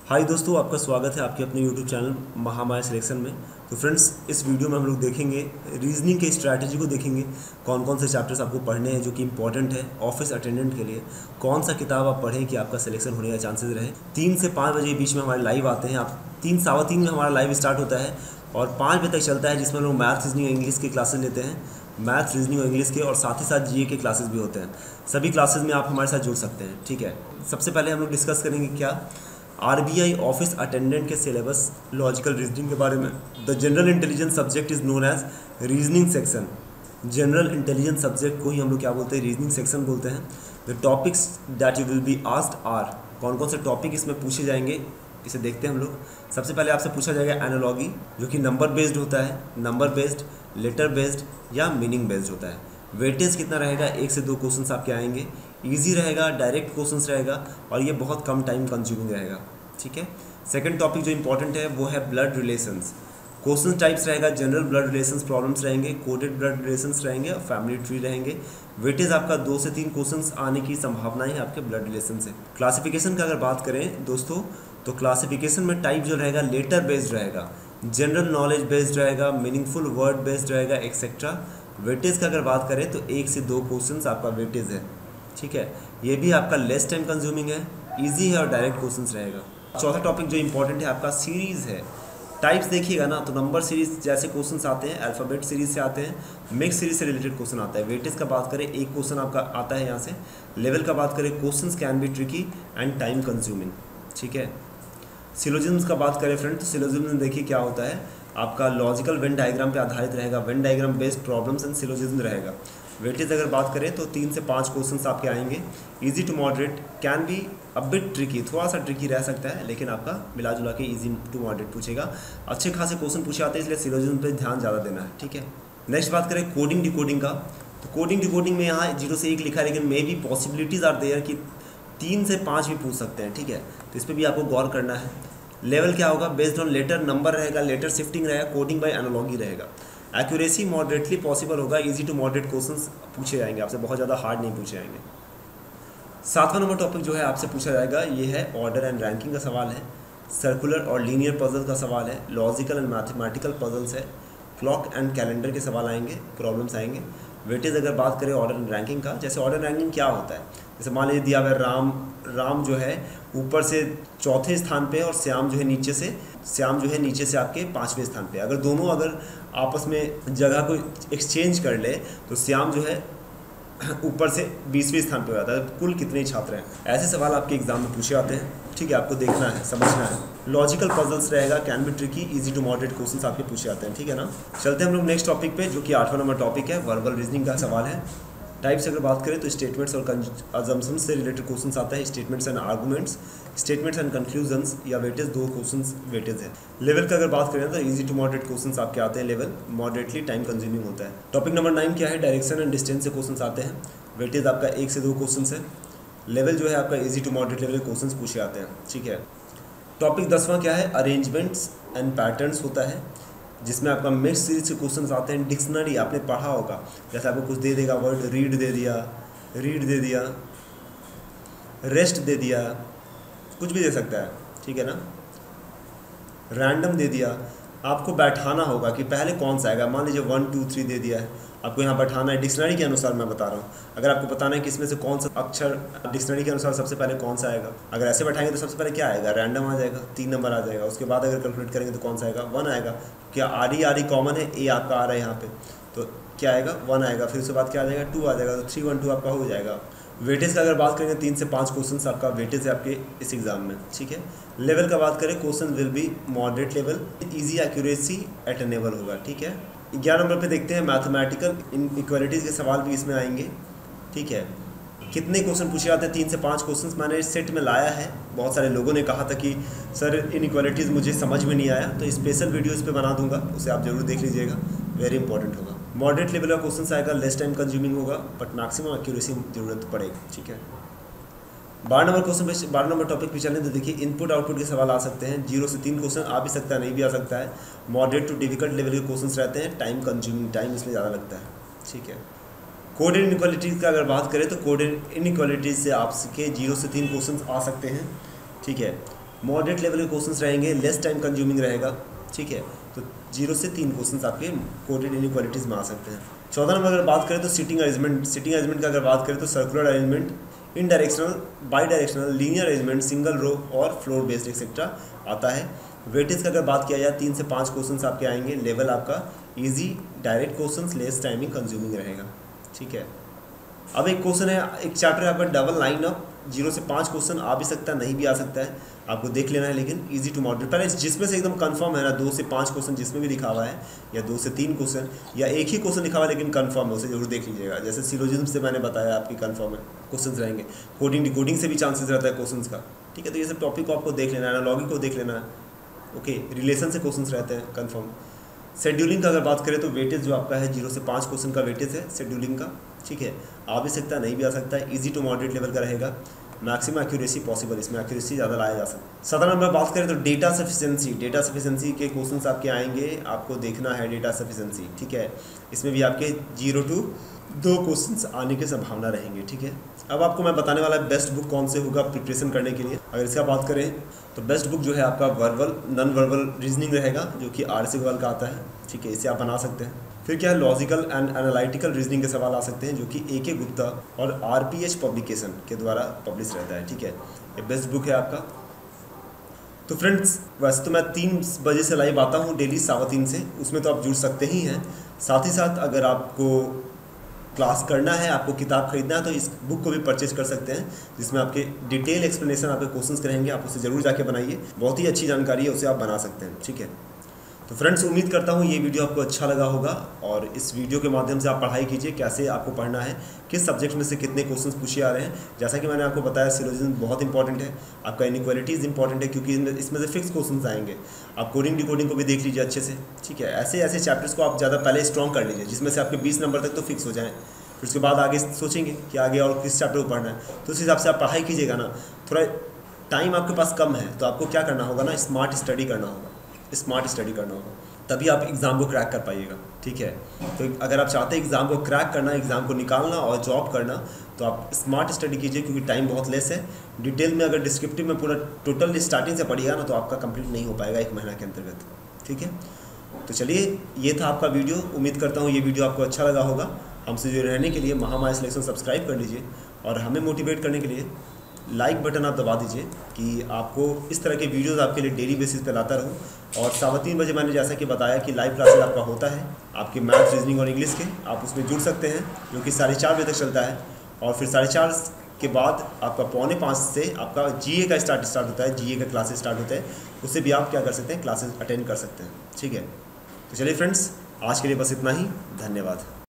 हाय दोस्तों, आपका स्वागत है आपके अपने यूट्यूब चैनल महामाया सिलेक्शन में। तो फ्रेंड्स, इस वीडियो में हम लोग देखेंगे रीजनिंग के स्ट्रैटेजी को देखेंगे। कौन कौन से चैप्टर्स आपको पढ़ने हैं जो कि इंपॉर्टेंट है ऑफिस अटेंडेंट के लिए। कौन सा किताब आप पढ़ें कि आपका सिलेक्शन होने का चांसेस रहे। 3 से 5 बजे के बीच में हमारे लाइव आते हैं। आप 3 सवा 3 में हमारा लाइव स्टार्ट होता है और 5 बजे तक चलता है, जिसमें लोग मैथ रीजनिंग इंग्लिश की क्लासेस लेते हैं। मैथ रीजनिंग और इंग्लिश के और साथ ही साथ जीए के क्लासेस भी होते हैं। सभी क्लासेस में आप हमारे साथ जुड़ सकते हैं। ठीक है, सबसे पहले हम लोग डिस्कस करेंगे क्या आरबीआई ऑफिस अटेंडेंट के सिलेबस लॉजिकल रीजनिंग के बारे में। The general intelligence subject is known as reasoning section. General intelligence subject को ही हम लोग क्या बोलते हैं, रीजनिंग सेक्शन बोलते हैं। The topics that you will be asked are, कौन कौन से टॉपिक इसमें पूछे जाएंगे इसे देखते हैं हम लोग। सबसे पहले आपसे पूछा जाएगा एनालॉगी, जो कि नंबर बेस्ड होता है, नंबर बेस्ड, लेटर बेस्ड या मीनिंग बेस्ड होता है। वेटेज कितना रहेगा, 1 से 2 क्वेश्चंस आपके आएंगे। इजी रहेगा, डायरेक्ट क्वेश्चंस रहेगा और ये बहुत कम टाइम कंज्यूमिंग रहेगा। ठीक है। सेकंड टॉपिक जो इंपॉर्टेंट है वो है ब्लड रिलेशंस। क्वेश्चन टाइप्स रहेगा, जनरल ब्लड रिलेशंस प्रॉब्लम्स रहेंगे, कोडेड ब्लड रिलेशंस रहेंगे और फैमिली ट्री रहेंगे। वेटेज आपका 2 से 3 क्वेश्चंस आने की संभावनाएं है आपके ब्लड रिलेशन से। क्लासिफिकेशन का अगर बात करें दोस्तों, तो क्लासिफिकेशन में टाइप जो रहेगा लेटर बेस्ड रहेगा, जनरल नॉलेज बेस्ड रहेगा, मीनिंगफुल वर्ड बेस्ड रहेगा, एक्सेट्रा। वेटेज का अगर बात करें तो 1 से 2 क्वेश्चंस आपका वेटेज है। ठीक है, ये भी आपका लेस टाइम कंज्यूमिंग है, ईजी है और डायरेक्ट क्वेश्चंस रहेगा। चौथा टॉपिक जो इंपॉर्टेंट है आपका सीरीज़ है। टाइप्स देखिएगा ना, तो नंबर सीरीज जैसे क्वेश्चंस आते हैं, अल्फ़ाबेट सीरीज से आते हैं, मिक्स सीरीज से रिलेटेड क्वेश्चन आता है। वेटेज का बात करें, 1 क्वेश्चन आपका आता है यहाँ से। लेवल का बात करें, questions can be tricky and time consuming. ठीक है। सिलोजिज्म्स का बात करें फ्रेंड, तो सिलोजिज्म देखिए क्या होता है, आपका लॉजिकल वेन डायग्राम पे आधारित रहेगा। Venn diagram based problems and syllogism रहेगा। वेटेज अगर बात करें तो 3 से 5 क्वेश्चंस आपके आएंगे। Easy to moderate, can be a bit tricky, थोड़ा सा ट्रिकी रह सकता है, लेकिन आपका मिला जुला के इजी टू मॉडरेट पूछेगा। अच्छे खासे क्वेश्चन पूछे आते हैं, इसलिए सिलोजिज्म पे ध्यान ज़्यादा देना है। ठीक है। नेक्स्ट बात करें कोडिंग डिकोडिंग का, तो कोडिंग डिकोडिंग में यहाँ 0 से 1 लिखा है, लेकिन may be possibilities are there कि 3 से 5 भी पूछ सकते हैं। ठीक है, तो इस पर भी आपको गौर करना है। लेवल क्या होगा, बेस्ड ऑन लेटर नंबर रहेगा, लेटर शिफ्टिंग रहेगा, कोडिंग बाय एनालॉगी रहेगा। एक्यूरेसी मॉडरेटली पॉसिबल होगा, इजी टू मॉडरेट क्वेश्चंस पूछे जाएंगे आपसे, बहुत ज़्यादा हार्ड नहीं पूछे जाएंगे। 7वां नंबर टॉपिक जो है आपसे पूछा जाएगा, ये है ऑर्डर एंड रैंकिंग का सवाल है, सर्कुलर और लीनियर पजल का सवाल है, लॉजिकल एंड मैथमेटिकल पजल्स है, क्लॉक एंड कैलेंडर के सवाल आएंगे, प्रॉब्लम्स आएंगे। वेटेज अगर बात करें ऑर्डर एंड रैंकिंग का, जैसे ऑर्डर रैंकिंग क्या होता है, जैसे मान लीजिए दिया हुआ है राम जो है ऊपर से 4थे स्थान पे और श्याम जो है नीचे से आपके 5वें स्थान पे। अगर दोनों आपस में जगह को एक्सचेंज कर ले तो श्याम जो है ऊपर से 20वें स्थान पे हो जाता है। कुल कितने छात्र हैं, ऐसे सवाल आपके एग्जाम में पूछे आते हैं। ठीक है, आपको देखना है, समझना है। लॉजिकल पजल्स रहेगा, can be tricky, easy to moderate questions आपके पूछे आते हैं। ठीक है ना। चलते हैं हम लोग नेक्स्ट टॉपिक पे, जो कि 8वां नंबर टॉपिक है, वर्बल रीजनिंग का सवाल है। टाइप्स अगर बात करें तो स्टेटमेंट्स और अजम्पशंस से रिलेटेड क्वेश्चंस आता है, statements and arguments, statements and conclusions या वेटेज, 2 क्वेश्चंस वेटेज है। लेवल का अगर बात करें तो इजी टू मॉडरेट क्वेश्चंस आपके आते हैं, लेवल मॉडरेटली टाइम कंज्यूमिंग होता है। टॉपिक नंबर 9 क्या है, डायरेक्शन एंड डिस्टेंस से क्वेश्चंस आते हैं। वेटेज आपका 1 से 2 क्वेश्चंस है। लेवल जो है आपका इजी टू मॉडरेट लेवल के क्वेश्चंस पूछे आते हैं। ठीक है। टॉपिक 10वां क्या है, अरेंजमेंट्स एंड पैटर्न्स होता है, जिसमें आपका मिक्स सीरीज के क्वेश्चंस आते हैं। डिक्शनरी आपने पढ़ा होगा, जैसे आपको कुछ दे देगा, वर्ड रीड दे दिया, रेस्ट दे दिया, कुछ भी दे सकता है। ठीक है ना। रैंडम दे दिया, आपको बैठाना होगा कि पहले कौन सा आएगा। मान लीजिए 1 2 3 दे दिया है, आपको यहाँ बैठाना है। डिक्शनरी के अनुसार मैं बता रहा हूँ, अगर आपको बताना है कि इसमें से कौन सा अक्षर डिक्शनरी के अनुसार सबसे पहले कौन सा आएगा, अगर ऐसे बैठाएंगे तो सबसे पहले क्या आएगा, रैंडम आ जाएगा, 3 नंबर आ जाएगा। उसके बाद अगर कैलकुलेट करेंगे तो कौन सा आएगा, 1 आएगा। क्या आर ई कॉमन है, ए आपका आ रहा है यहाँ पे, तो क्या आएगा, 1 आएगा। फिर उसके बाद क्या आ जाएगा, 2 आ जाएगा, तो 3 1 2 आपका हो जाएगा। वेटेज का अगर बात करेंगे 3 से 5 क्वेश्चन आपका वेटेज है आपके इस एग्जाम में। ठीक है। लेवल का बात करें, question will be moderate level, easy accuracy attainable होगा। ठीक है। 11 नंबर पे देखते हैं मैथमेटिकल इनइक्वालिटीज़ के सवाल भी इसमें आएंगे। ठीक है। कितने क्वेश्चन पूछे जाते हैं, 3 से 5 क्वेश्चन मैंने इस सेट में लाया है। बहुत सारे लोगों ने कहा था कि सर इनइक्वालिटीज़ मुझे समझ में नहीं आया, तो स्पेशल वीडियो इस पर बना दूंगा, उसे आप जरूर देख लीजिएगा, वेरी इंपॉर्टेंट होगा। मॉडरेट लेवल का क्वेश्चन आएगा, लेस टाइम कंज्यूमिंग होगा, बट मैक्सिमम एक्यूरेसी जरूरत पड़ेगी। ठीक है। 12 नंबर टॉपिक पे चलें तो देखिए इनपुट आउटपुट के सवाल आ सकते हैं। 0 से 3 क्वेश्चन आ भी सकता है, नहीं भी आ सकता है। मॉडरेट टू डिफिकल्ट लेवल के क्वेश्चंस रहते हैं, टाइम कंज्यूमिंग, टाइम इसमें ज़्यादा लगता है। ठीक है। कोडेड इनइक्वालिटीज़ का अगर बात करें तो कोडेड इनइक्वालिटीज़ से आपके 0 से 3 क्वेश्चन आ सकते हैं। ठीक है। मॉडरेट लेवल के क्वेश्चंस रहेंगे, लेस टाइम कंज्यूमिंग रहेगा, ठीक है। तो 0 से 3 क्वेश्चंस आपके कोडेड इनइक्वालिटीज़ में आ सकते हैं। 14 नंबर अगर बात करें तो सिटिंग अरेंजमेंट का अगर बात करें तो circular arrangement, in directional, bi directional, linear arrangement, single row और फ्लोर बेस्ड एक्सेट्रा आता है। वेटेज का अगर बात किया जाए 3 से 5 क्वेश्चंस आपके आएंगे। लेवल आपका easy, direct questions, less timing consuming रहेगा, ठीक है। अब एक क्वेश्चन है, एक चैप्टर है आपका डबल लाइन अप, 0 से 5 क्वेश्चन आ भी सकता है, नहीं भी आ सकता है, आपको देख लेना है, लेकिन इजी टू मॉडरेट। पहले जिसमें से एकदम कंफर्म है ना 2 से 5 क्वेश्चन जिसमें भी लिखा हुआ है, या 2 से 3 क्वेश्चन, या एक ही क्वेश्चन लिखा हुआ है लेकिन कंफर्म है, उसे जरूर देख लीजिएगा। जैसे सिलोजिज्म से मैंने बताया आपकी कंफर्म है क्वेश्चन रहेंगे, कोडिंग डिकोडिंग से भी चांसेस रहता है क्वेश्चन का, ठीक है। तो ये सब टॉपिक को आपको देख लेना है, एनालॉगी को देख लेना है, ओके। रिलेशन से क्वेश्चन रहते हैं कंफर्म। शेड्यूलिंग का अगर बात करें तो वेटेज जो आपका है 0 से 5 क्वेश्चन का वेटेज है शेड्यूलिंग का, ठीक है। आ भी सकता है, नहीं भी आ सकता है, इजी टू मॉडरेट लेवल का रहेगा। मैक्सिमम एक्यूरेसी पॉसिबल, इसमें एक्यूरेसी ज़्यादा लाया जा सकता है। 17 नंबर बात करें तो डेटा सफिशिएंसी के क्वेश्चंस आपके आएंगे, आपको देखना है डेटा सफिशिएंसी, ठीक है। इसमें भी आपके 0 से 2 क्वेश्चंस आने की संभावना रहेंगे, ठीक है। अब आपको मैं बताने वाला बेस्ट बुक कौन से होगा प्रिपरेशन करने के लिए। अगर इसका बात करें तो बेस्ट बुक जो है आपका वर्बल नॉन वर्बल रीजनिंग रहेगा, जो कि RC गोयल का आता है, ठीक है। इसे आप बना सकते हैं। फिर क्या है, लॉजिकल एंड एनालिटिकल रीजनिंग के सवाल आ सकते हैं, जो कि AK गुप्ता और RPH पब्लिकेशन के द्वारा पब्लिश रहता है, ठीक है। ये बेस्ट बुक है आपका। तो फ्रेंड्स, वैसे तो मैं 3 बजे से लाइव आता हूँ डेली 3:15 से, उसमें तो आप जुड़ सकते ही हैं। साथ ही साथ अगर आपको क्लास करना है, आपको किताब खरीदना है, तो इस बुक को भी परचेज कर सकते हैं, जिसमें आपके डिटेल एक्सप्लेनेशन आपके क्वेश्चंस रहेंगे। आप उसे ज़रूर जाके बनाइए, बहुत ही अच्छी जानकारी है, उसे आप बना सकते हैं, ठीक है। तो फ्रेंड्स, उम्मीद करता हूँ ये वीडियो आपको अच्छा लगा होगा, और इस वीडियो के माध्यम से आप पढ़ाई कीजिए, कैसे आपको पढ़ना है, किस सब्जेक्ट में से कितने क्वेश्चंस पूछे आ रहे हैं। जैसा कि मैंने आपको बताया, सिलोजिज्म बहुत इंपॉर्टेंट है, आपका इनइक्वालिटीज़ इंपॉर्टेंट है, क्योंकि इसमें से फिक्स क्वेश्चंस आएंगे। आप कोडिंग डिकोडिंग को भी देख लीजिए अच्छे से, ठीक है। ऐसे ऐसे चैप्टर्स को आप ज़्यादा पहले स्ट्रॉन्ग कर लीजिए, जिसमें से आपके 20 नंबर तक तो फिक्स हो जाएँ। फिर उसके बाद आगे सोचेंगे कि आगे और किस चैप्टर को पढ़ना है, तो उस हिसाब से आप पढ़ाई कीजिएगा ना। थोड़ा टाइम आपके पास कम है, तो आपको क्या करना होगा ना, स्मार्ट स्टडी करना होगा, तभी आप एग्ज़ाम को क्रैक कर पाइएगा, ठीक है। तो अगर आप चाहते हैं एग्ज़ाम को क्रैक करना, एग्ज़ाम को निकालना और जॉब करना, तो आप स्मार्ट स्टडी कीजिए, क्योंकि टाइम बहुत लेस है। डिटेल में अगर डिस्क्रिप्टिव में पूरा टोटल स्टार्टिंग से पढ़िएगा ना, तो आपका कंप्लीट नहीं हो पाएगा 1 महीना के अंतर्गत, ठीक है। तो चलिए, ये था आपका वीडियो। उम्मीद करता हूँ ये वीडियो आपको अच्छा लगा होगा। हमसे जुड़े रहने के लिए महामाया सिलेक्शन सब्सक्राइब कर लीजिए, और हमें मोटिवेट करने के लिए लाइक बटन आप दबा दीजिए, कि आपको इस तरह के वीडियोस आपके लिए डेली बेसिस पे लाता रहूँ। और 3:15 बजे मैंने जैसा कि बताया कि लाइव क्लासेस आपका होता है, आपके मैथ, रीजनिंग और इंग्लिश के, आप उसमें जुड़ सकते हैं, जो कि 4:30 बजे तक चलता है। और फिर 4:30 के बाद आपका 4:45 से आपका GA का स्टार्ट होता है, GA का क्लासेस स्टार्ट होता है, उससे भी आप क्या कर सकते हैं, क्लासेस अटेंड कर सकते हैं, ठीक है। तो चलिए फ्रेंड्स, आज के लिए बस इतना ही, धन्यवाद।